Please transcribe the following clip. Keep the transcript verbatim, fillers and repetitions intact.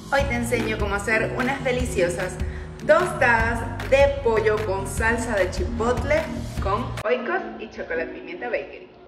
Hoy te enseño cómo hacer unas deliciosas tostadas de pollo con salsa de chipotle con oikos y chocolate pimienta bakery.